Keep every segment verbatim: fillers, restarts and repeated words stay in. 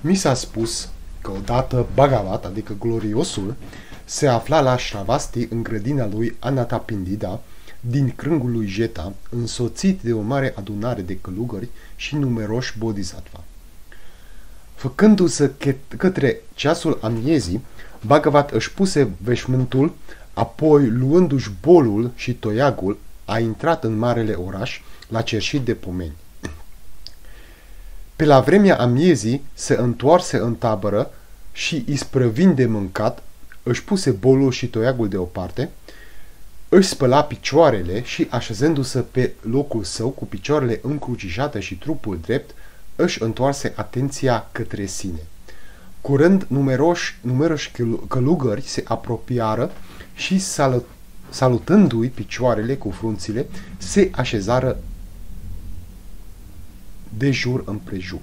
Mi s-a spus că odată Bhagavat, adică gloriosul, se afla la Shravasti în grădina lui Anathapindida, din crângul lui Jeta, însoțit de o mare adunare de călugări și numeroși bodhisattva. Făcându-se către ceasul amiezii, Bhagavat își puse veșmântul, apoi, luându-și bolul și toiagul, a intrat în marele oraș, la cerșit de pomeni. Pe la vremea amiezii se întoarse în tabără și, isprăvind de mâncat, își puse bolul și toiagul deoparte, își spăla picioarele și, așezându-se pe locul său cu picioarele încrucișate și trupul drept, își întoarse atenția către sine. Curând, numeroși, numeroși călugări se apropiară și, salut, salutându-i picioarele cu frunțile, se așezară de jur împrejur.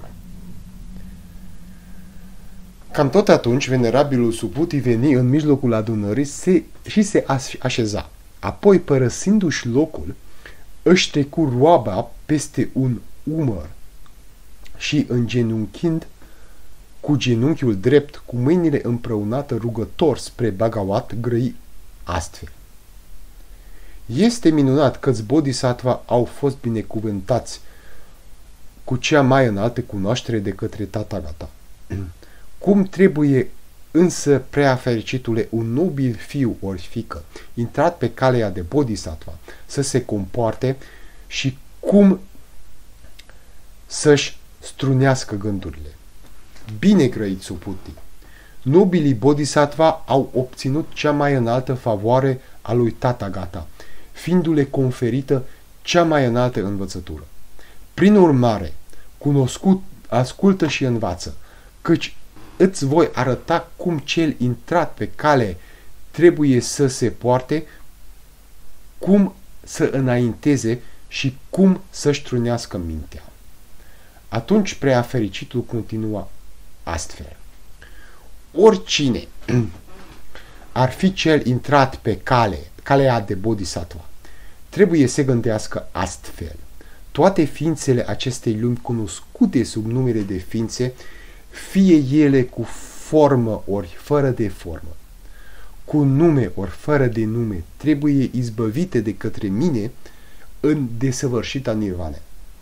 Cam tot atunci, venerabilul Subhuti veni în mijlocul adunării se, și se așeza. Apoi, părăsindu-și locul, își trecu roaba peste un umăr și, îngenunchind cu genunchiul drept, cu mâinile împreunate rugător spre Bhagavat, grăi astfel. Este minunat că-ți bodhisattva au fost binecuvântați cu cea mai înaltă cunoaștere de către Tathagata. Cum trebuie însă, prea fericitule, un nobil fiu ori fiică, intrat pe calea de bodhisattva, să se comporte și cum să-și strunească gândurile. Bine grăit, Subhuti! Nobilii bodhisattva au obținut cea mai înaltă favoare a lui Tathagata, fiindu-le conferită cea mai înaltă învățătură. Prin urmare, cunoscut, ascultă și învață, căci îți voi arăta cum cel intrat pe cale trebuie să se poarte, cum să înainteze și cum să-și trunească mintea. Atunci prea fericitul continua astfel. Oricine ar fi cel intrat pe cale, calea de bodhisattva, trebuie să gândească astfel. Toate ființele acestei lumi cunoscute sub numele de ființe, fie ele cu formă ori fără de formă, cu nume ori fără de nume, trebuie izbăvite de către mine în desăvârșita nirvana.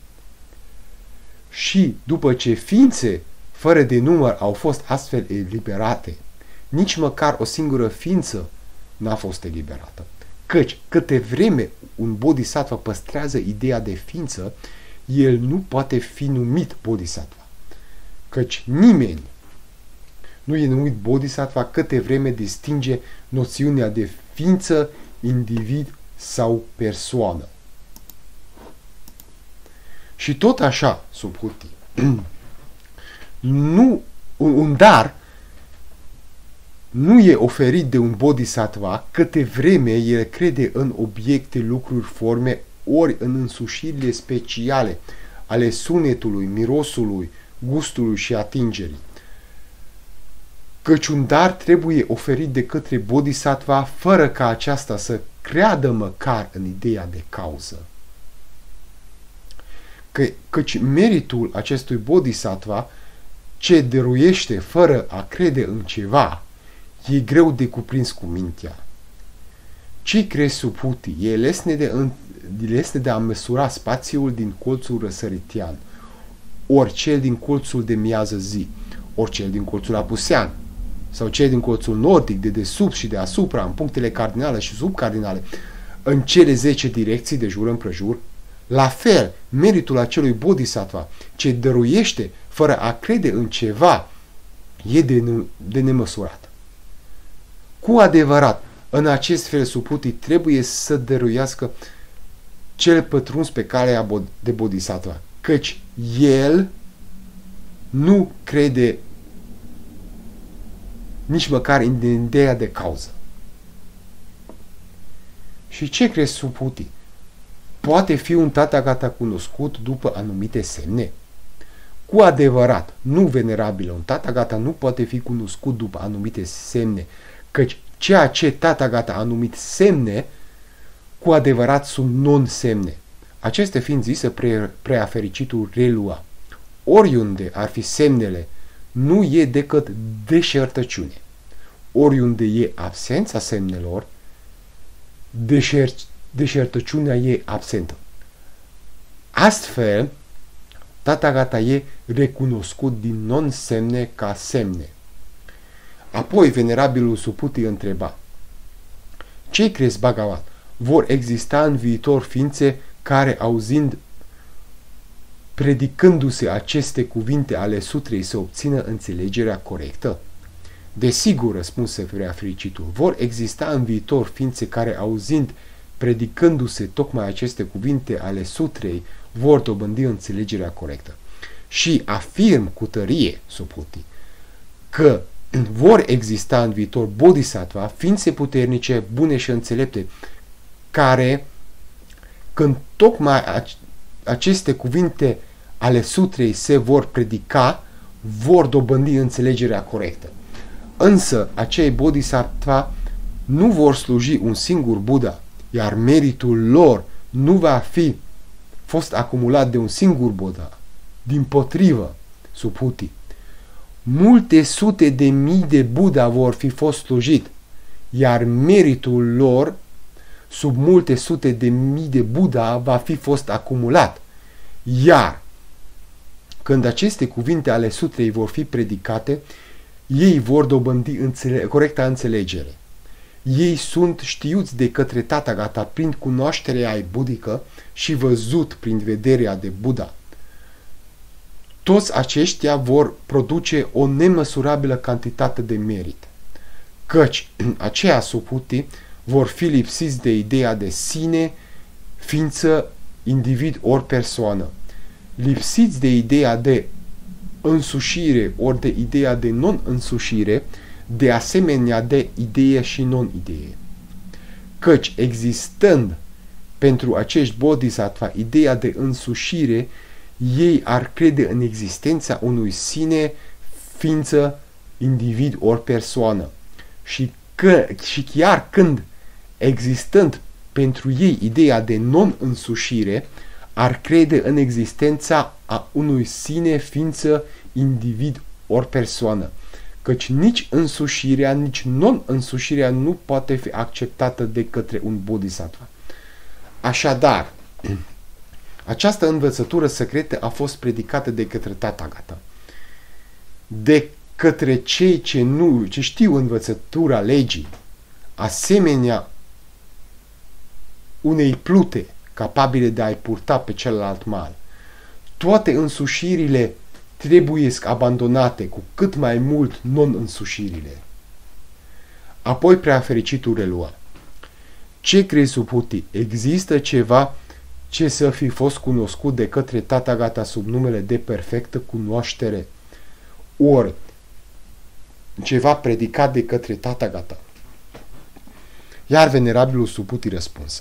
Și după ce ființe fără de număr au fost astfel eliberate, nici măcar o singură ființă n-a fost eliberată. Căci, câte vreme un bodhisattva păstrează ideea de ființă, el nu poate fi numit bodhisattva. Căci nimeni nu e numit bodhisattva câte vreme distinge noțiunea de ființă, individ sau persoană. Și tot așa, Subhuti, nu, un, un dar nu e oferit de un bodhisattva câte vreme el crede în obiecte, lucruri, forme, ori în însușirile speciale ale sunetului, mirosului, gustului și atingerii. Căci un dar trebuie oferit de către bodhisattva fără ca aceasta să creadă măcar în ideea de cauză. Că, căci meritul acestui bodhisattva ce dăruiește fără a crede în ceva e greu de cuprins cu mintea. Ce crezi, Subhuti? E lesne de, lesne de a măsura spațiul din colțul răsăritian, ori cel din colțul de miază zi, ori cel din colțul apusean, sau cel din colțul nordic, de desubt și de asupra, în punctele cardinale și subcardinale, în cele zece direcții de jur împrejur. La fel, meritul acelui bodhisattva ce dăruiește fără a crede în ceva e de, de nemăsurat. Cu adevărat, în acest fel, Subhuti trebuie să dăruiască cel pătruns pe calea de bodhisattva, căci el nu crede nici măcar în ideea de cauză. Și ce crezi, Subhuti? Poate fi un Tathagata cunoscut după anumite semne? Cu adevărat, nu venerabilă, un Tathagata nu poate fi cunoscut după anumite semne, căci ceea ce Tathagata a numit semne, cu adevărat sunt non-semne. Acestea fiind zise, pre, prea fericitul relua. Oriunde ar fi semnele nu e decât deșertăciune. Oriunde e absența semnelor, deșert, deșertăciunea e absentă. Astfel, Tathagata e recunoscut din non-semne ca semne. Apoi, venerabilul Subhuti întreba: ce crezi, Bhagavat? Vor exista în viitor ființe care, auzind, predicându-se aceste cuvinte ale sutrei, să obțină înțelegerea corectă? Desigur, răspunse prea fericitul, vor exista în viitor ființe care, auzind, predicându-se tocmai aceste cuvinte ale sutrei, vor dobândi înțelegerea corectă. Și afirm cu tărie, Subhuti, că vor exista în viitor bodhisattva, ființe puternice, bune și înțelepte, care, când tocmai aceste cuvinte ale sutrei se vor predica, vor dobândi înțelegerea corectă. Însă, acei bodhisattva nu vor sluji un singur Buddha, iar meritul lor nu va fi fost acumulat de un singur Buddha. Dimpotrivă, Subhuti, multe sute de mii de Buddha vor fi fost slujit, iar meritul lor sub multe sute de mii de Buddha va fi fost acumulat. Iar când aceste cuvinte ale sutrei vor fi predicate, ei vor dobândi înțele- corecta înțelegere. Ei sunt știuți de către Tathagata prin cunoașterea ai buddhică și văzut prin vederea de Buddha. Toți aceștia vor produce o nemăsurabilă cantitate de merit, căci aceia Subhuti vor fi lipsiți de ideea de sine, ființă, individ ori persoană, lipsiți de ideea de însușire ori de ideea de non-însușire, de asemenea de idee și non-idee. Căci existând pentru acești bodhisattva ideea de însușire, ei ar crede în existența unui sine, ființă, individ ori persoană. Și, că, și chiar când, existând pentru ei ideea de non-însușire, ar crede în existența a unui sine, ființă, individ ori persoană. Căci nici însușirea, nici non-însușirea nu poate fi acceptată de către un bodhisattva. Așadar, această învățătură secretă a fost predicată de către Tathagata. De către cei ce nu, ce știu învățătura legii, asemenea unei plute capabile de a-i purta pe celălalt mal. Toate însușirile trebuiesc abandonate, cu cât mai mult non-însușirile. Apoi preafericitul relua: ce crezi, Subhuti? Există ceva ce să fi fost cunoscut de către Tathagata sub numele de perfectă cunoaștere, ori ceva predicat de către Tathagata? Iar venerabilul Subhuti răspunsă: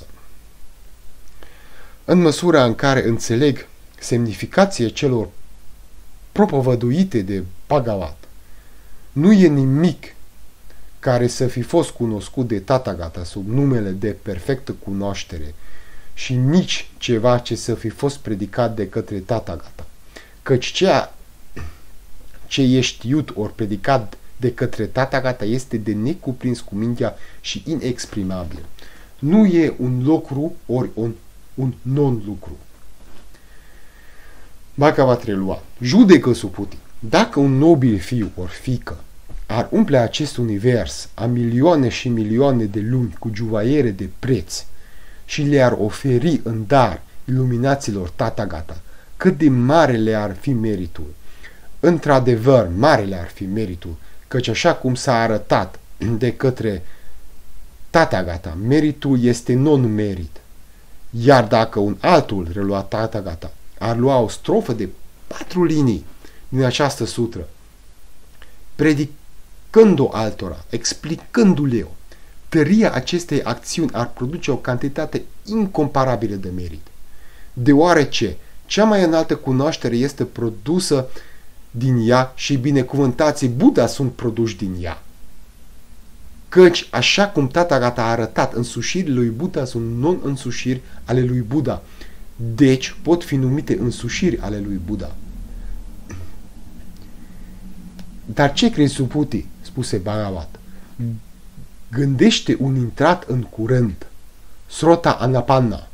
în măsura în care înțeleg semnificația celor propovăduite de Bhagavat, nu e nimic care să fi fost cunoscut de Tathagata sub numele de perfectă cunoaștere și nici ceva ce să fi fost predicat de către Tathagata, căci ceea ce e știut ori predicat de către Tathagata este de necuprins cu mintea și inexprimabil. Nu e un lucru ori un, un non-lucru. Bhagavat relua: judecă, Subhuti, dacă un nobil fiu ori fiică ar umple acest univers a milioane și milioane de lumi cu juvaiere de preț și le-ar oferi în dar iluminaților Tathagata, cât de mare le-ar fi meritul. Într-adevăr, mare le-ar fi meritul, căci așa cum s-a arătat de către Tathagata, meritul este non-merit. Iar dacă un altul, relua Tathagata, ar lua o strofă de patru linii din această sutră, predicând-o altora, explicându-le-o, tăria acestei acțiuni ar produce o cantitate incomparabilă de merit, deoarece cea mai înaltă cunoaștere este produsă din ea și binecuvântații Buddha sunt produși din ea. Căci, așa cum Tathagata a arătat, însușirile lui Buddha sunt non-însușiri ale lui Buddha, deci pot fi numite însușiri ale lui Buddha. Dar ce crezi, Subhuti? Spuse Bhagavat. Gândește un intrat în curent, Srota Anapanna,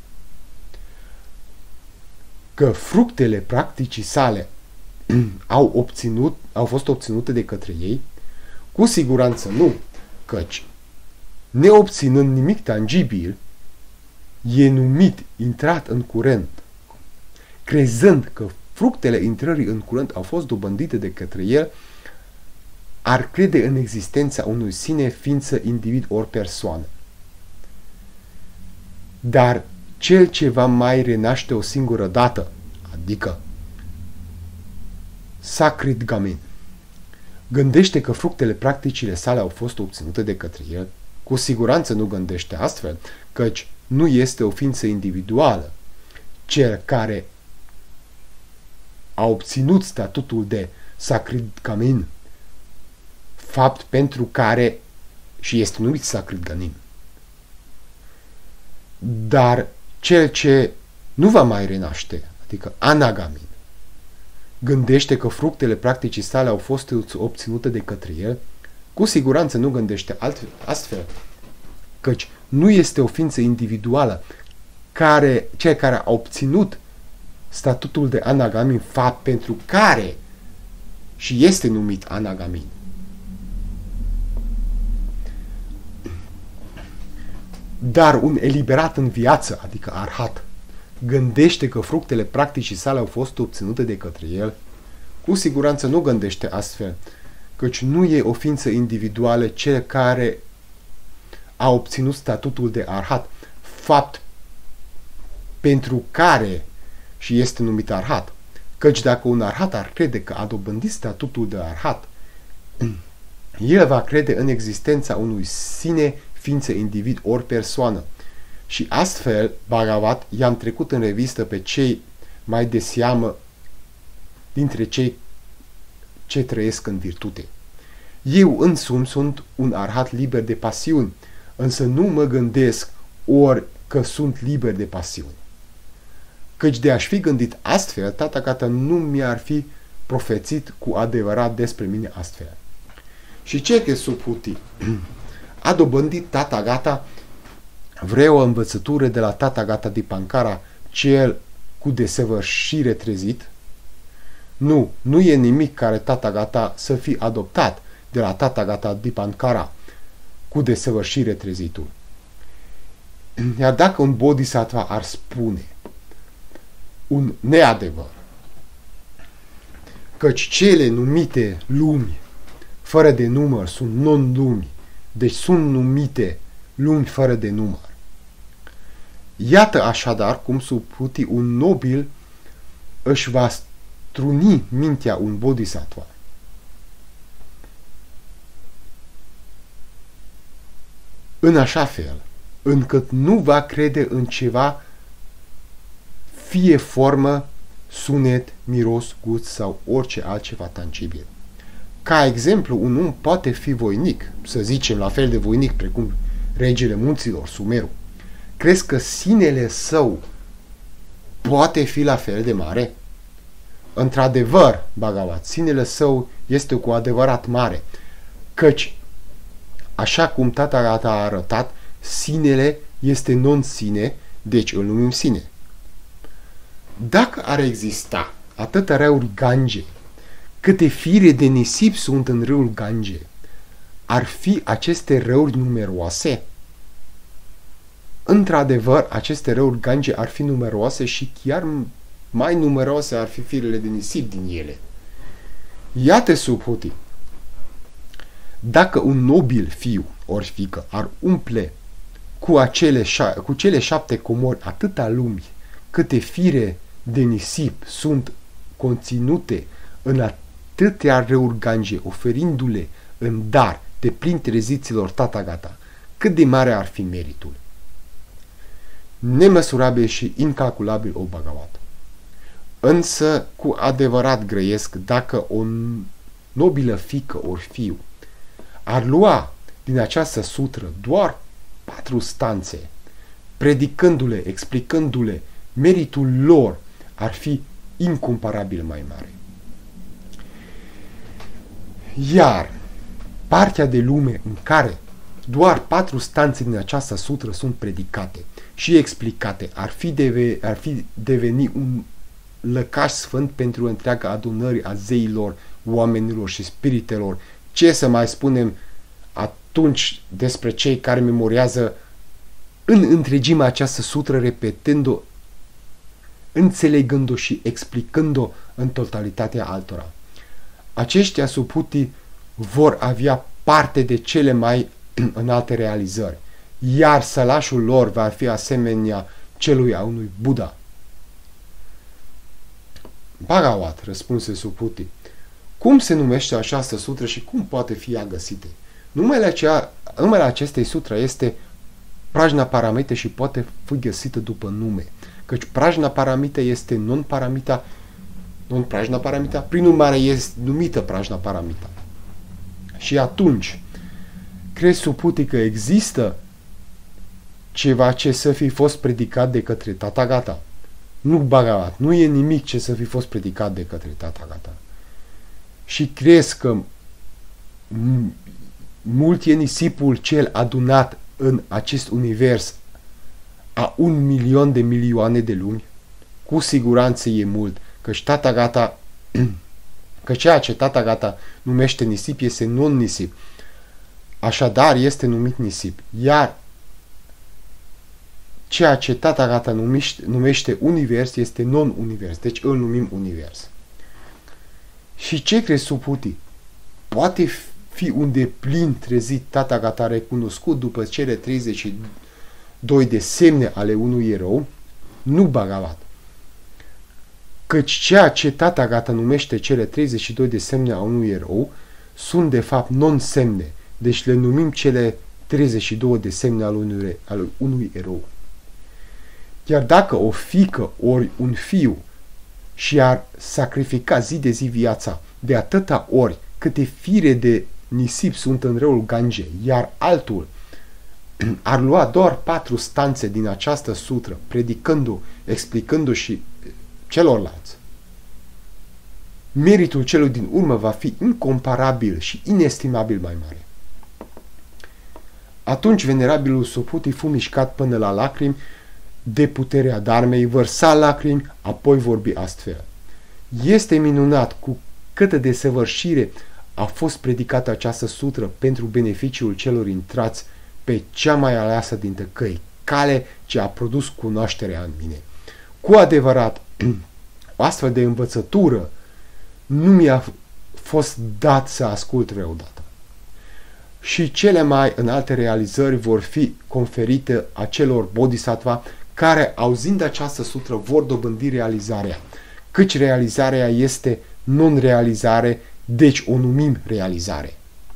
că fructele practicii sale au, obținut, au fost obținute de către ei? Cu siguranță nu, căci, neobținând nimic tangibil, e numit intrat în curent, crezând că fructele intrării în curent au fost dobândite de către el, ar crede în existența unui sine, ființă, individ ori persoană. Dar cel ce va mai renaște o singură dată, adică Sakrit Gamin, gândește că fructele practicile sale au fost obținute de către el, cu siguranță nu gândește astfel, căci nu este o ființă individuală. Cel care a obținut statutul de Sakrit Gamin, fapt pentru care și este numit Sakrit Gamin. Dar cel ce nu va mai renaște, adică Anagamin, gândește că fructele practicii sale au fost obținute de către el, cu siguranță nu gândește altfel, astfel, căci nu este o ființă individuală care, cel care a obținut statutul de Anagamin, fapt pentru care și este numit Anagamin. Dar un eliberat în viață, adică Arhat, gândește că fructele practicii sale au fost obținute de către el, cu siguranță nu gândește astfel, căci nu e o ființă individuală cel care a obținut statutul de Arhat, fapt pentru care și este numit Arhat, căci dacă un Arhat ar crede că a dobândit statutul de Arhat, el va crede în existența unui sine, ființă, individ ori persoană. Și astfel, Bhagavat i-am trecut în revistă pe cei mai de seamă dintre cei ce trăiesc în virtute. Eu însumi sunt un arhat liber de pasiuni, însă nu mă gândesc ori că sunt liber de pasiuni. Căci de aș fi gândit astfel, Tathagata nu mi-ar fi profețit cu adevărat despre mine astfel. Și ce că Subhuti a dobândit Tathagata vreo învățătură de la Tathagata Dipankara, cel cu desăvârșire trezit? Nu, nu e nimic care Tathagata să fi adoptat de la Tathagata Dipankara cu desăvârșire trezitul. Iar dacă un bodhisattva ar spune un neadevăr, căci cele numite lumi fără de număr sunt non-lumi, deci sunt numite lumi fără de număr. Iată așadar cum Subhuti un nobil își va struni mintea un bodhisattva. În așa fel, încât nu va crede în ceva, fie formă, sunet, miros, gust sau orice altceva tangibil. Ca exemplu, un om poate fi voinic, să zicem la fel de voinic precum regele munților, Sumeru. Crezi că sinele său poate fi la fel de mare? Într-adevăr, Bhagavat, sinele său este cu adevărat mare, căci, așa cum Tathagata a arătat, sinele este non-sine, deci îl numim sine. Dacă ar exista atâtea râuri Gange, câte fire de nisip sunt în râul Gange, ar fi aceste râuri numeroase? Într-adevăr, aceste râuri Gange ar fi numeroase și chiar mai numeroase ar fi firele de nisip din ele. Iată, Subhuti, dacă un nobil fiu ori fiică ar umple cu, acele șa- cu cele șapte comori atâta lumi, câte fire de nisip sunt conținute în atâtea râuri Gange, oferindu-le în dar de plin treziților Tathagata, cât de mare ar fi meritul? Nemăsurabil și incalculabil, o Bhagavat. Însă, cu adevărat grăiesc dacă o nobilă fiică ori fiu ar lua din această sutră doar patru stanțe, predicându-le, explicându-le, meritul lor ar fi incomparabil mai mare. Iar partea de lume în care doar patru stanțe din această sutră sunt predicate și explicate ar fi, deve, ar fi deveni un lăcaș sfânt pentru întreaga adunări a zeilor, oamenilor și spiritelor. Ce să mai spunem atunci despre cei care memorează în întregime această sutră, repetând-o, înțelegând-o și explicând-o în totalitatea altora. Aceștia suputi vor avea parte de cele mai înalte realizări, iar sălașul lor va fi asemenea celui a unui Buddha. Bhagavat, răspunse Suputi, cum se numește această sutră și cum poate fi ea găsită? Numele, acea, numele acestei sutre este Prajnaparamita și poate fi găsită după nume, căci Prajnaparamita este non-paramita, non-Prajnaparamita, prin urmare este numită Prajnaparamita. Și atunci, crezi, Suputi, că există ceva ce să fi fost predicat de către Tathagata? Nu, Bhagavat, nu e nimic ce să fi fost predicat de către Tathagata. Și crezi că mult e nisipul cel adunat în acest univers a un milion de milioane de lumi? Cu siguranță e mult, căci Tathagata, că ceea ce Tathagata numește nisip este non-nisip. Așadar este numit nisip, iar ceea ce Tathagata numește, numește univers este non-univers, deci îl numim univers. Și ce crezi, Suputi? Poate fi un deplin trezit Tathagata recunoscut după cele treizeci și doi de semne ale unui erou? Nu, Bhagavat. Căci ceea ce Tathagata numește cele treizeci și doi de semne a unui erou sunt de fapt non-semne, deci le numim cele treizeci și doi de semne al unui, al unui erou. Iar dacă o fiică ori un fiu și-ar sacrifica zi de zi viața de atâta ori câte fire de nisip sunt în râul Gange, iar altul ar lua doar patru stanțe din această sutră, predicându, explicându și celorlalți, meritul celui din urmă va fi incomparabil și inestimabil mai mare. Atunci venerabilul Suputi fu mișcat până la lacrimi de puterea Dharmei, vărsa lacrimi, apoi vorbi astfel. Este minunat cu câtă desăvârșire a fost predicată această sutră pentru beneficiul celor intrați pe cea mai aleasă dintre căi, cale ce a produs cunoașterea în mine. Cu adevărat, o astfel de învățătură nu mi-a fost dat să ascult vreodată. Și cele mai înalte realizări vor fi conferite acelor bodhisattva care, auzind această sutră, vor dobândi realizarea, căci realizarea este non-realizare, deci o numim realizare.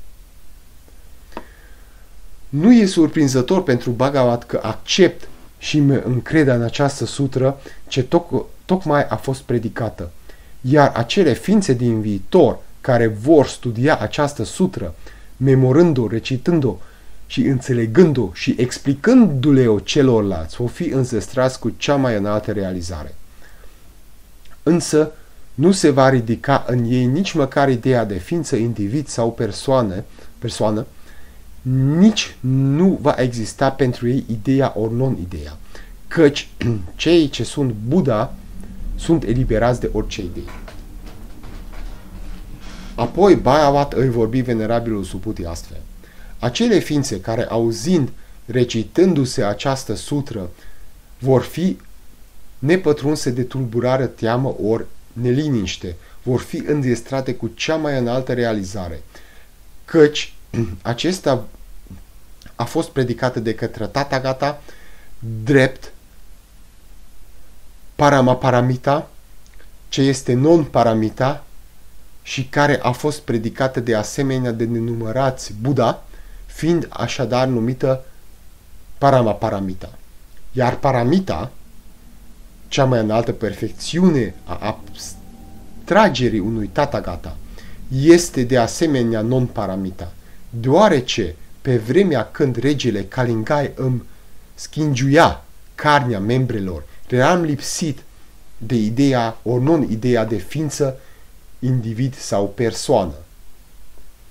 Nu e surprinzător pentru Bhagavat că accept și mă încred în această sutră ce toc, tocmai a fost predicată, iar acele ființe din viitor care vor studia această sutră, memorând-o, recitând-o și înțelegând-o și explicându-le-o celorlalți, vor fi înzestrați cu cea mai înaltă realizare. Însă nu se va ridica în ei nici măcar ideea de ființă, individ sau persoană, persoană, nici nu va exista pentru ei ideea ori non-ideea, căci cei ce sunt Buddha sunt eliberați de orice idee. Apoi Bhagavat îi vorbi venerabilul Suputi astfel. Acele ființe care, auzind, recitându-se această sutră, vor fi nepătrunse de tulburare, teamă ori neliniște, vor fi înzestrate cu cea mai înaltă realizare, căci acesta a fost predicată de către Tathagata drept Paramaparamita, ce este non-paramita și care a fost predicată de asemenea de nenumărați Buddha, fiind așadar numită Paramaparamita. Iar paramita, cea mai înaltă perfecțiune a abstragerii unui Tathagata, este de asemenea non-paramita, deoarece pe vremea când regele Kalingai îmi schingiuia carnea membrelor, eram lipsit de ideea ori non-ideea de ființă, individ sau persoană.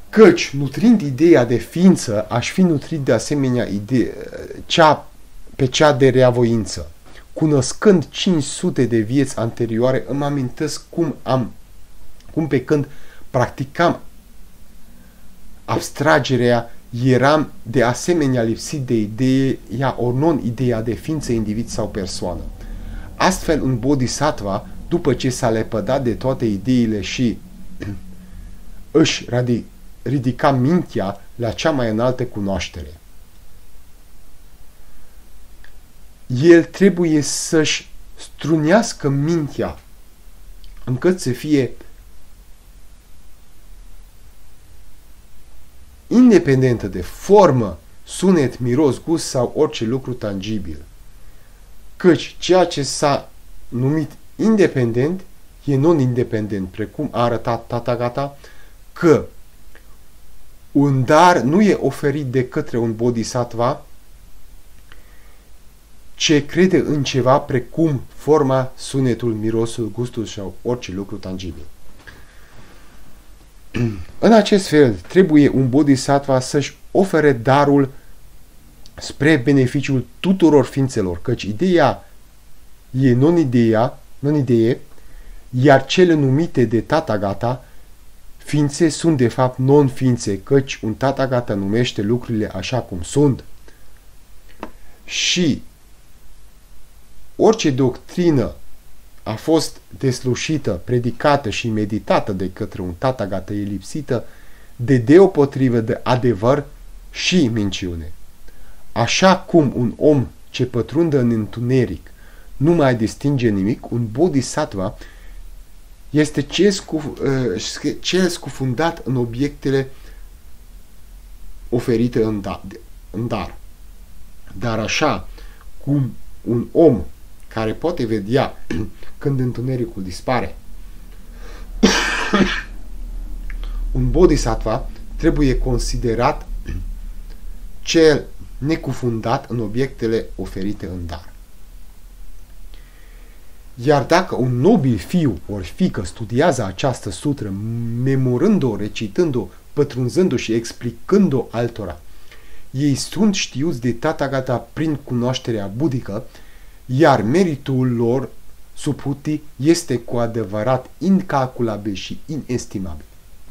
Căci, nutrind ideea de ființă, aș fi nutrit de asemenea idee, cea, pe cea de reavoință. Cunoscând cinci sute de vieți anterioare, îmi amintesc cum am, cum pe când practicam abstragerea, eram de asemenea lipsit de ideea, ori non-ideea de ființă, individ sau persoană. Astfel, un bodhisattva, după ce s-a lepădat de toate ideile și își ridica mintea la cea mai înaltă cunoaștere, el trebuie să-și strunească mintea încât să fie independentă de formă, sunet, miros, gust sau orice lucru tangibil. Căci ceea ce s-a numit independent e non-independent, precum a arătat Tathagata, că un dar nu e oferit de către un bodhisattva ce crede în ceva precum forma, sunetul, mirosul, gustul sau orice lucru tangibil. În acest fel, trebuie un bodhisattva să-și ofere darul spre beneficiul tuturor ființelor, căci ideea e non-ideea, non-idee, iar cele numite de Tathagata ființe sunt de fapt non-ființe, căci un Tathagata numește lucrurile așa cum sunt. Și orice doctrină a fost deslușită, predicată și meditată de către un Tathagata e lipsită de deopotrivă de adevăr și minciune. Așa cum un om ce pătrunde în întuneric nu mai distinge nimic, un bodhisattva este cel, scuf, cel scufundat în obiectele oferite în, da, în dar. Dar așa cum un om care poate vedea când întunericul dispare, un bodhisattva trebuie considerat cel necufundat în obiectele oferite în dar. Iar dacă un nobil fiu ori fiică studiază această sutră, memorând-o, recitând-o, pătrunzând-o și explicând-o altora, ei sunt știuți de Tathagata prin cunoașterea budică, iar meritul lor, subhuti, este cu adevărat incalculabil și inestimabil.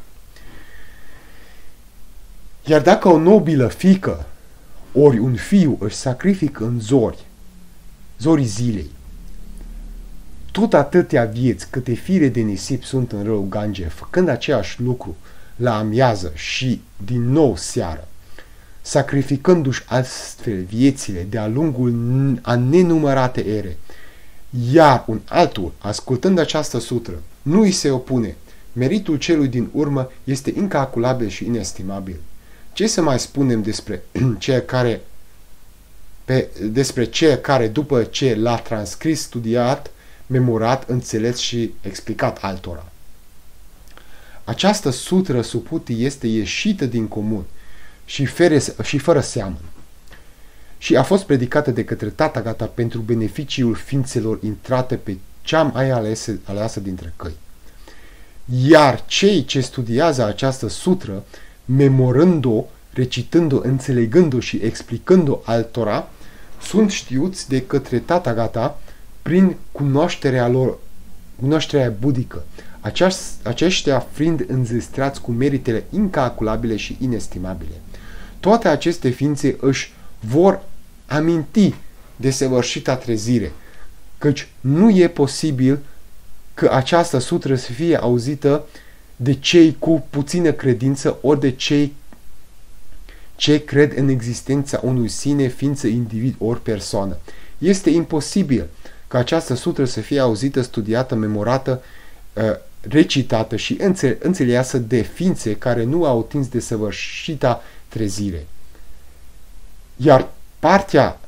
Iar dacă o nobilă fiică ori un fiu își sacrifică în zori, zorii zilei, tot atâtea vieți câte fire de nisip sunt în râul Gange, făcând aceeași lucru la amiază și din nou seară, sacrificându-și astfel viețile de-a lungul a nenumărate ere, iar un altul, ascultând această sutră, nu îi se opune, meritul celui din urmă este incalculabil și inestimabil. Ce să mai spunem despre cei care, pe, despre cei care după ce l-a transcris, studiat, memorat, înțeles și explicat altora? Această sutră subhuti este ieșită din comun și, fere, și fără seamăn și a fost predicată de către Tathagata pentru beneficiul ființelor intrate pe cea mai aleasă, aleasă dintre căi. Iar cei ce studiază această sutră, memorând-o, recitând-o, înțelegând-o și explicând-o altora, sunt știuți de către Tathagata prin cunoașterea lor, cunoașterea budică, aceștia fiind înzestrați cu meritele incalculabile și inestimabile. Toate aceste ființe își vor aminti de săvârșita trezire, căci nu e posibil că această sutră să fie auzită de cei cu puțină credință ori de cei ce cred în existența unui sine, ființă, individ ori persoană. Este imposibil ca această sutră să fie auzită, studiată, memorată, recitată și înțeleasă de ființe care nu au atins de săvârșita trezire. Iar partea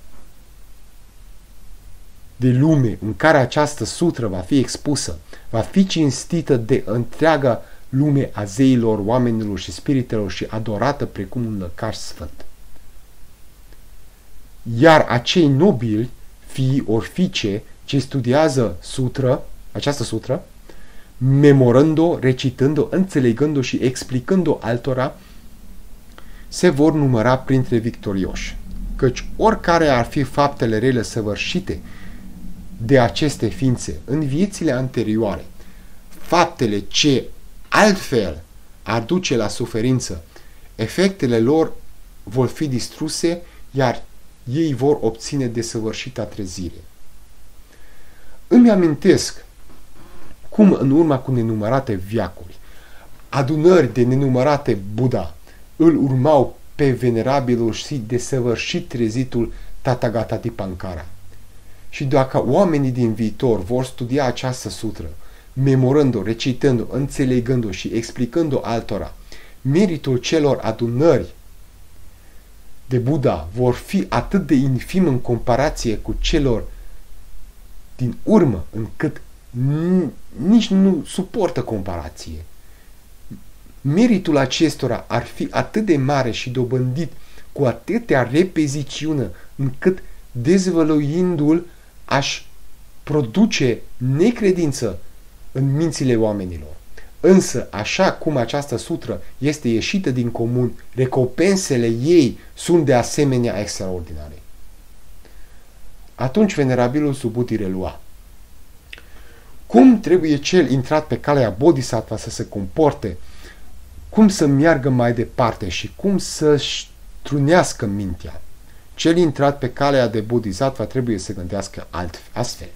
de lume în care această sutră va fi expusă, va fi cinstită de întreaga lume a zeilor, oamenilor și spiritelor și adorată precum un lăcaș sfânt. Iar acei nobili, fii ori fiice, ce studiază sutră, această sutră, memorând-o, recitând-o, înțelegând-o și explicând-o altora, se vor număra printre victorioși. Căci oricare ar fi faptele rele săvârșite de aceste ființe în viețile anterioare, faptele ce altfel ar duce la suferință, efectele lor vor fi distruse, iar ei vor obține desăvârșita trezire. Îmi amintesc cum în urma cu nenumărate veacuri, adunări de nenumărate Buddha îl urmau pe venerabilul și desăvârșit trezitul Tathagata Dipankara. Și dacă oamenii din viitor vor studia această sutră, memorând-o, recitând-o, înțelegând-o și explicând-o altora, meritul celor adunări de Buddha vor fi atât de infim în comparație cu celor din urmă, încât nici nu suportă comparație. Meritul acestora ar fi atât de mare și dobândit cu atâtea repeziciune, încât dezvăluindu-l aș produce necredință în mințile oamenilor. Însă, așa cum această sutră este ieșită din comun, recompensele ei sunt de asemenea extraordinare. Atunci venerabilul Subhuti relua: cum trebuie cel intrat pe calea Bodhisattva să se comporte, cum să meargă mai departe și cum să-și trunească mintea? Cel intrat pe calea de Bodhisattva trebuie să gândească alt, astfel.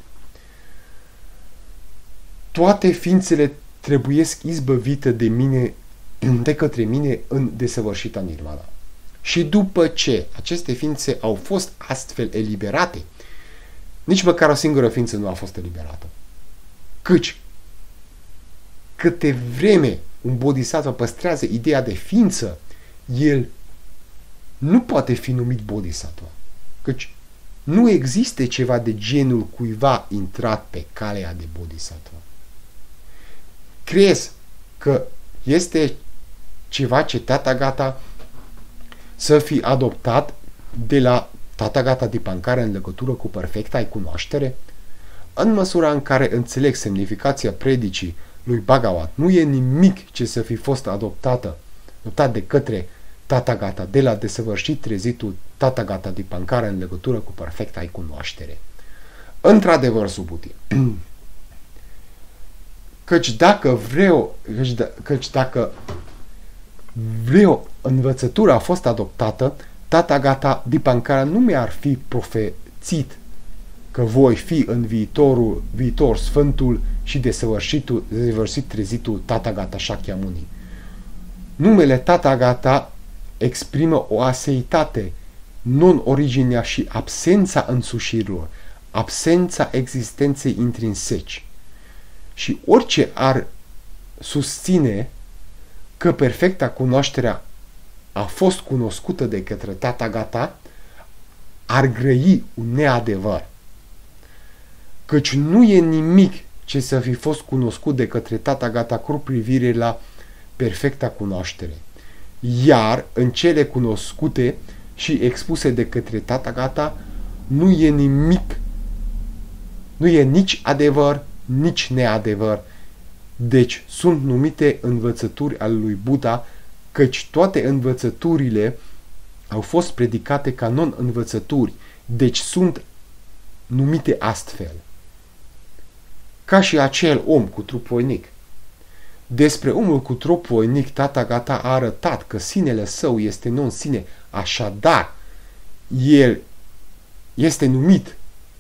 Toate ființele trebuiesc izbăvite de mine, de către mine în desăvârșita nirvana. Și după ce aceste ființe au fost astfel eliberate, nici măcar o singură ființă nu a fost eliberată. Căci, câte vreme un bodhisattva păstrează ideea de ființă, el nu poate fi numit bodhisattva. Căci nu există ceva de genul cuiva intrat pe calea de bodhisattva. Crezi că este ceva ce Tathagata să fi adoptat de la Tathagata Dipankara în legătură cu perfecta cunoaștere? În măsura în care înțeleg semnificația predicii lui Bhagavat, nu e nimic ce să fi fost adoptată, adoptat de către Tathagata de la desăvârșit trezitul Tathagata Dipankara în legătură cu perfecta cunoaștere. Într-adevăr, Subhuti, căci dacă vreau, căci, da, căci dacă vreo învățătură a fost adoptată, Tathagata Dipankara nu mi-ar fi profețit că voi fi în viitorul, viitor sfântul și desăvârșitul, desăvârșit trezitul Tathagata Shakyamuni. Numele Tathagata exprimă o aseitate, non-originea și absența însușirilor, absența existenței intrinseci. Și orice ar susține că perfecta cunoașterea a fost cunoscută de către Tathagata, ar grăi un neadevăr. Căci nu e nimic ce să fi fost cunoscut de către Tathagata cu privire la perfecta cunoaștere. Iar în cele cunoscute și expuse de către Tathagata nu e nimic, nu e nici adevăr, nici neadevăr. Deci sunt numite învățături ale lui Buddha, căci toate învățăturile au fost predicate ca non-învățături, deci sunt numite astfel. Ca și acel om cu trup voinic. Despre omul cu trup voinic, Tathagata a arătat că sinele său este non-sine, așadar el este numit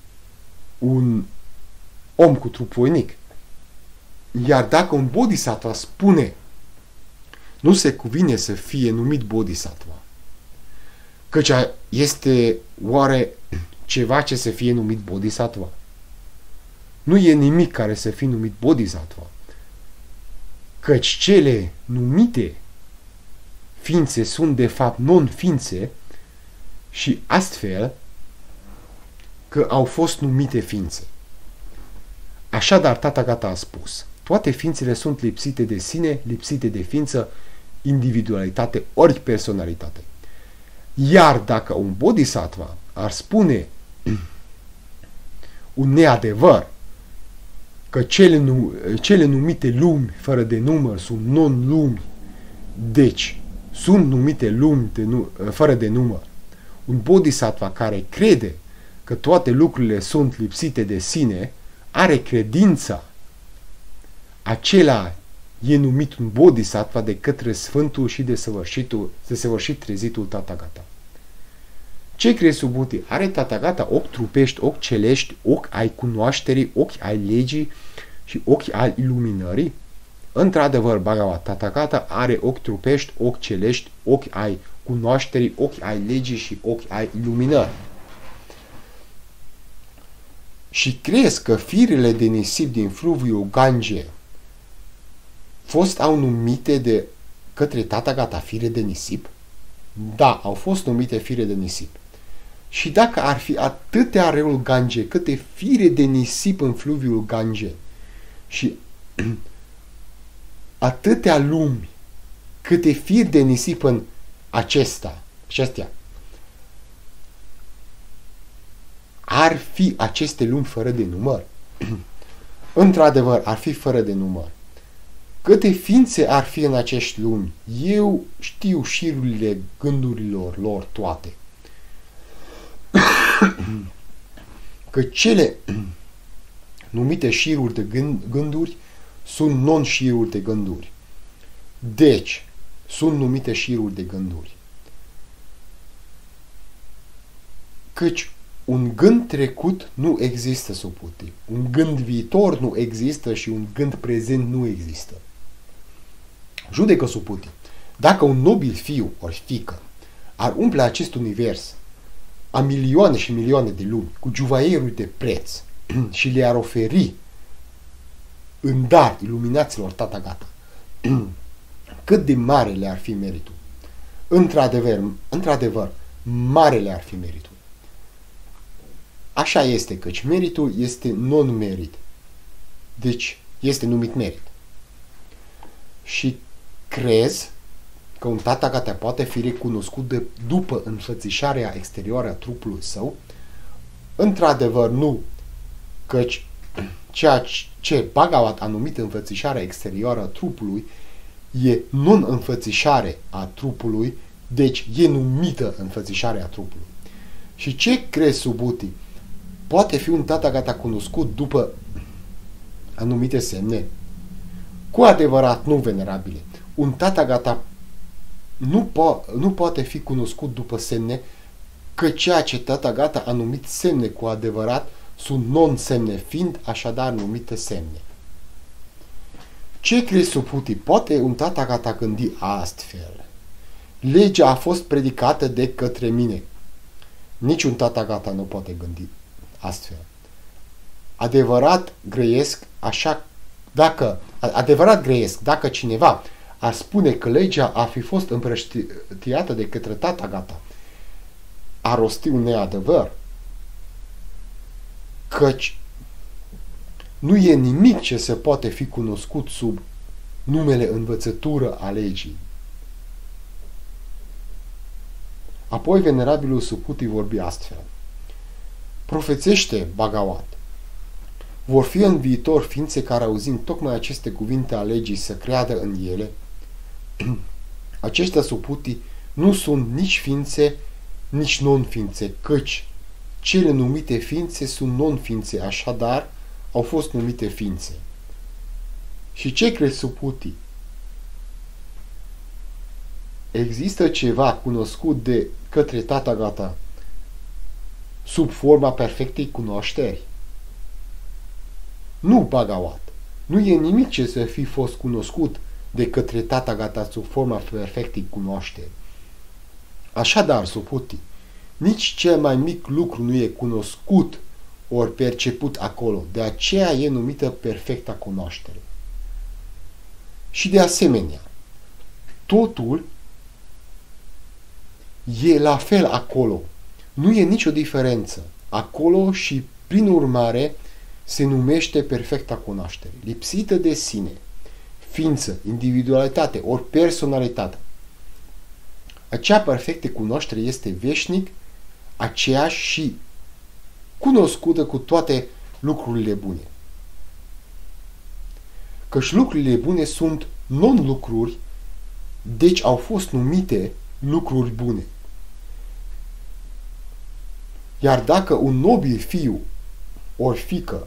un om cu trup voinic. Iar dacă un bodhisattva spune nu se cuvine să fie numit bodhisattva, căci este oare ceva ce să fie numit bodhisattva? Nu e nimic care să fie numit bodhisattva, căci cele numite ființe sunt de fapt non-ființe și astfel că au fost numite ființe. Așadar, Tathagata a spus: toate ființele sunt lipsite de sine, lipsite de ființă, individualitate ori personalitate. Iar dacă un bodhisattva ar spune un neadevăr, că cele, nu, cele numite lumi fără de număr sunt non-lumi, deci sunt numite lumi de nu, fără de număr. Un bodhisattva care crede că toate lucrurile sunt lipsite de sine, are credința. Acela e numit un bodhisattva de către Sfântul și de săvârșitul, de săvârșit trezitul Tathagata. Ce crezi, Subhuti? Are Tathagata ochi trupești, ochi celești, ochi ai cunoașterii, ochi ai legii și ochi ai iluminării? Într-adevăr, Bhagavat, Tathagata are ochi trupești, ochi celești, ochi ai cunoașterii, ochi ai legii și ochi ai iluminării. Și crezi că firele de nisip din fluviul Gange fost au numite de către Tathagata fire de nisip? Da, au fost numite fire de nisip. Și dacă ar fi atâtea râul Gange, câte fire de nisip în fluviul Gange și atâtea lumi, câte firi de nisip în acesta, acestea, ar fi aceste lumi fără de număr? Într-adevăr, ar fi fără de număr. Câte ființe ar fi în acești lumi? Eu știu șirurile gândurilor lor toate. Că cele numite șiruri de gând, gânduri sunt non-șiruri de gânduri. Deci, sunt numite șiruri de gânduri. Căci un gând trecut nu există, Subhuti. Un gând viitor nu există și un gând prezent nu există. Judecă, Subhuti. Dacă un nobil fiu ori fiică ar umple acest univers a milioane și milioane de lumi cu juvaieruri de preț și le-ar oferi în dar iluminaților Tathagata, cât de mare le-ar fi meritul? Într-adevăr, într-adevăr, mare le-ar fi meritul. Așa este, căci meritul este non-merit. Deci, este numit merit. Și crezi că un Tathagata poate fi recunoscut de, după înfățișarea exterioară a trupului său? Într-adevăr, nu, căci ceea ce Bhagavat a numit înfățișarea exterioară a trupului e non-înfățișare a trupului, deci e numită înfățișarea trupului. Și ce crezi, Subhuti? Poate fi un Tathagata cunoscut după anumite semne? Cu adevărat nu, venerabile. Un Tathagata nu, po- nu poate fi cunoscut după semne, că ceea ce Tathagata a numit semne cu adevărat sunt non-semne, fiind așadar numite semne. Ce crezi, Subhuti? Poate un Tathagata gândi astfel? Legea a fost predicată de către mine. Niciun Tathagata nu poate gândi astfel. Adevărat grăiesc așa, dacă, adevărat grăiesc, dacă cineva ar spune că legea ar fi fost împrăștiată de către Tathagata, ar rosti un neadevăr, căci nu e nimic ce se poate fi cunoscut sub numele învățătură a legii. Apoi venerabilul Subhuti vorbi astfel. Profețește, Bhagavat, vor fi în viitor ființe care, auzind tocmai aceste cuvinte a legii, să creadă în ele? Aceștia, Subhuti, nu sunt nici ființe, nici non-ființe, căci cele numite ființe sunt non-ființe, așadar au fost numite ființe. Și ce crezi, Subhuti? Există ceva cunoscut de către Tathagata sub forma perfectei cunoașteri? Nu, Bhagavat. Nu e nimic ce să fi fost cunoscut de către Tathagata sub forma perfectei cunoașteri. Așadar, Subhuti, nici cel mai mic lucru nu e cunoscut ori perceput acolo, de aceea e numită perfecta cunoaștere. Și de asemenea, totul e la fel acolo. Nu e nicio diferență. Acolo și, prin urmare, se numește perfecta cunoaștere, lipsită de sine, ființă, individualitate ori personalitate. Acea perfectă cunoaștere este veșnic, aceeași și cunoscută cu toate lucrurile bune. căci lucrurile bune sunt non-lucruri, deci au fost numite lucruri bune. Iar dacă un nobil fiu ori fiică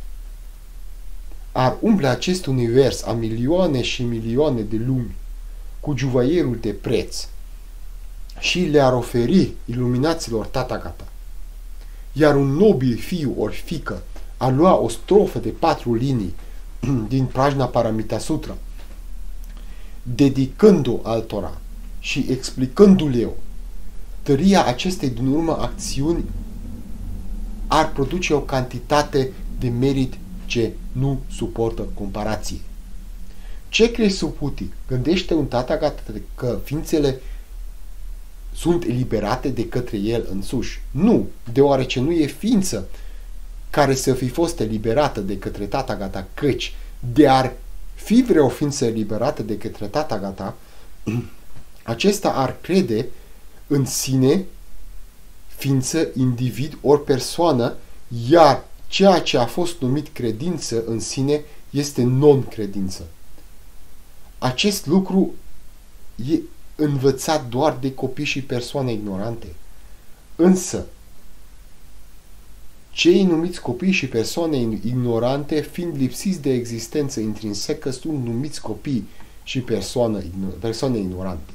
ar umple acest univers a milioane și milioane de lumi cu juvaierul de preț și le-ar oferi iluminaților Tathagata, iar un nobil fiu ori fiică ar lua o strofă de patru linii din Prajna Paramita Sutra, dedicând-o altora și explicându-le eu, tăria acestei din urmă acțiuni ar produce o cantitate de merit ce nu suportă comparație. Ce crezi, Subhuti? Gândește un Tathagata că ființele sunt eliberate de către el însuși? Nu, deoarece nu e ființă care să fi fost eliberată de către Tathagata, căci de ar fi vreo ființă eliberată de către Tathagata, acesta ar crede în sine ființă, individ ori persoană, iar ceea ce a fost numit credință în sine este non-credință. Acest lucru e învățat doar de copii și persoane ignorante. Însă, cei numiți copii și persoane ignorante, fiind lipsiți de existență intrinsecă, sunt numiți copii și persoane, persoane ignorante.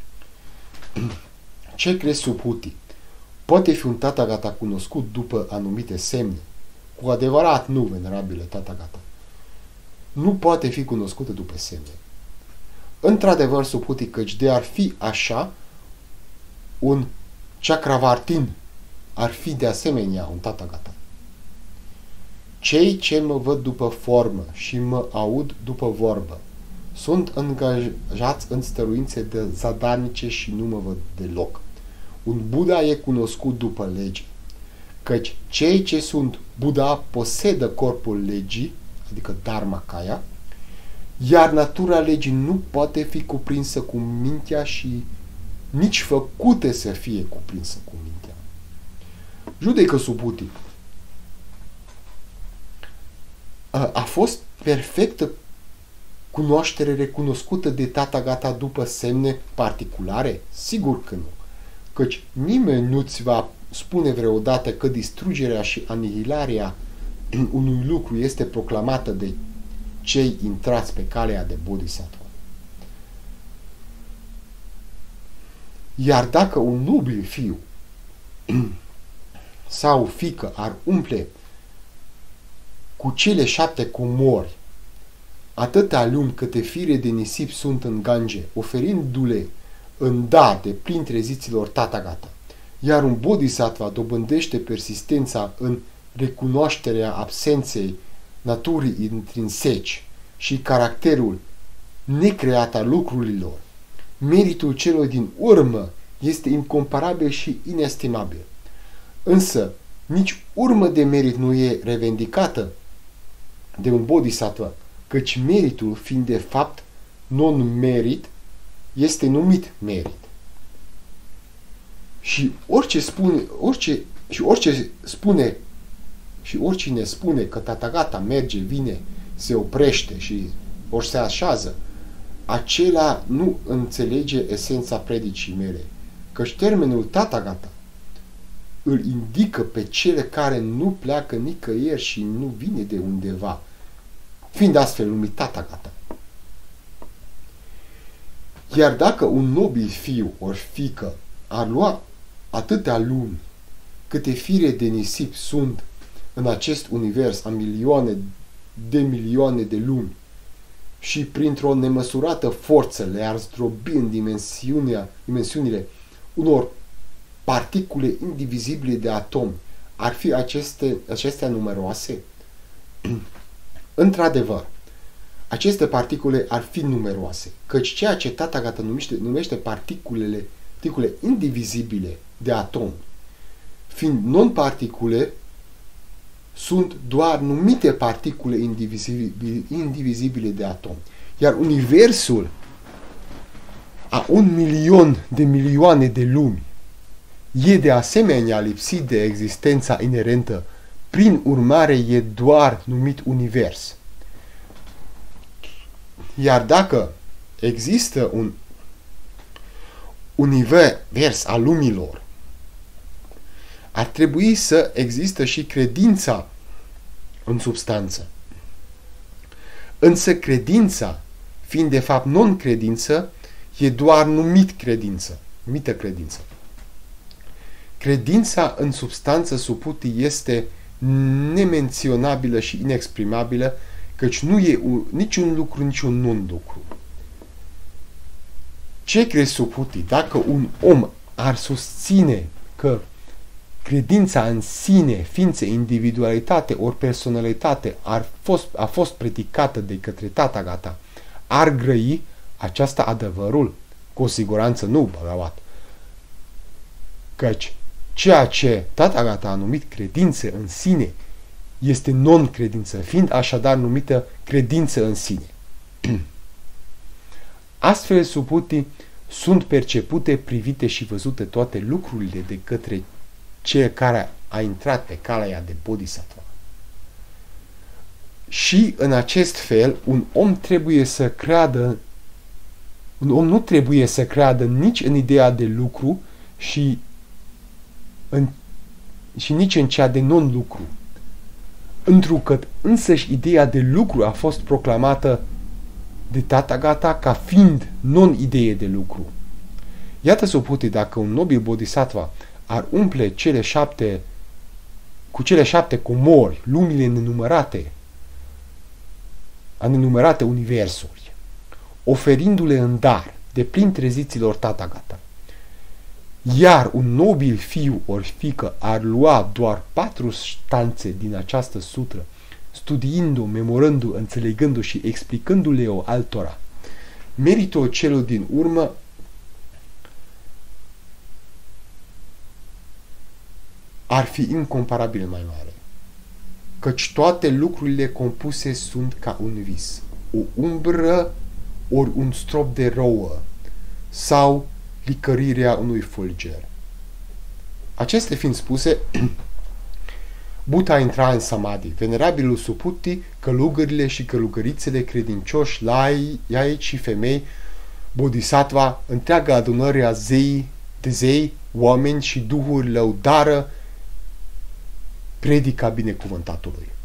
Ce crezi, Subhuti? Poate fi un Tathagata cunoscut după anumite semne? Cu adevărat nu, venerabile Tathagata. Nu poate fi cunoscută după semne. Într-adevăr, Subhuti, căci de ar fi așa, un Chakravartin ar fi de asemenea un Tathagata. Cei ce mă văd după formă și mă aud după vorbă sunt angajați în stăruințe de zadarnice și nu mă văd deloc. Un Buddha e cunoscut după lege, căci cei ce sunt Buddha posedă corpul legii, adică Dharmakaya, iar natura legii nu poate fi cuprinsă cu mintea și nici făcută să fie cuprinsă cu mintea. Judecă, Subhuti. A, a fost perfectă cunoaștere recunoscută de Tathagata după semne particulare? Sigur că nu, căci nimeni nu-ți va spune vreodată că distrugerea și anihilarea unui lucru este proclamată de cei intrați pe calea de Bodhisattva. Iar dacă un nobil fiu sau fiică ar umple cu cele șapte comori atâtea lumi câte fire de nisip sunt în Gange, oferindu-le în dar de plin treziților Tathagata, iar un Bodhisattva dobândește persistența în recunoașterea absenței naturii intrinseci și caracterul necreat al lucrurilor, meritul celor din urmă este incomparabil și inestimabil. Însă, nici urmă de merit nu e revendicată de un Bodhisattva, căci meritul, fiind de fapt non-merit, este numit merit. Și orice spune, orice, și orice spune și oricine spune că Tathagata merge, vine, se oprește și ori se așează, acela nu înțelege esența predicii mele, căci termenul Tathagata îl indică pe cele care nu pleacă nicăieri și nu vine de undeva, fiind astfel numit Tathagata. Iar dacă un nobil fiu ori fiică ar lua atâtea lumi câte fire de nisip sunt în acest univers a milioane de milioane de lumi și printr-o nemăsurată forță le-ar zdrobi în dimensiunea, dimensiunile unor particule indivizibile de atomi, ar fi aceste, acestea numeroase? Într-adevăr, aceste particule ar fi numeroase, căci ceea ce Tathagata numește, numește particulele, particule indivizibile de atom, fiind non-particule, sunt doar numite particule indivizibile, indivizibile de atom. Iar universul a un milion de milioane de lumi e de asemenea lipsit de existența inerentă, prin urmare e doar numit univers. Iar dacă există un univers al lumilor, ar trebui să există și credința în substanță. Însă credința, fiind de fapt non-credință, e doar numit credință, numită credință. Credința în substanță Suputi este nemenționabilă și inexprimabilă, căci nu e un, niciun lucru, niciun non-lucru. Ce crezi, Suputi? Dacă un om ar susține că credința în sine, ființă, individualitate ori personalitate ar fost, a fost predicată de către Tathagata, ar grăi aceasta adevărul? Cu siguranță nu, Bhagavat. Căci ceea ce Tathagata a numit credință în sine este non-credință, fiind așadar numită credință în sine. Astfel, Suputi, sunt percepute, privite și văzute toate lucrurile de către cel care a intrat pe calea de Bodhisattva. Și în acest fel, un om trebuie să creadă, un om nu trebuie să creadă nici în ideea de lucru și, în, și nici în cea de non-lucru, întrucât însăși ideea de lucru a fost proclamată de Tathagata ca fiind non-idee de lucru. Iată, Suputi, dacă un nobil Bodhisattva ar umple cele șapte, cu cele șapte comori, lumile nenumărate, a nenumărate universuri, oferindu-le în dar de plin treziților Tathagata, iar un nobil fiu ori fiică ar lua doar patru stanțe din această sutră, studiindu, memorându, înțelegându și explicându-le-o altora, meritul celul din urmă ar fi incomparabil mai mare, căci toate lucrurile compuse sunt ca un vis, o umbră ori un strop de rouă sau licărirea unui fulger. Acestea fiind spuse, Buddha intra în samadhi. Venerabilul Suputi, călugările și călugărițele, credincioși, lai, laici și femei, bodhisattva, întreaga adunare a zei, de zei, oameni și duhuri lăudară predica binecuvântatului.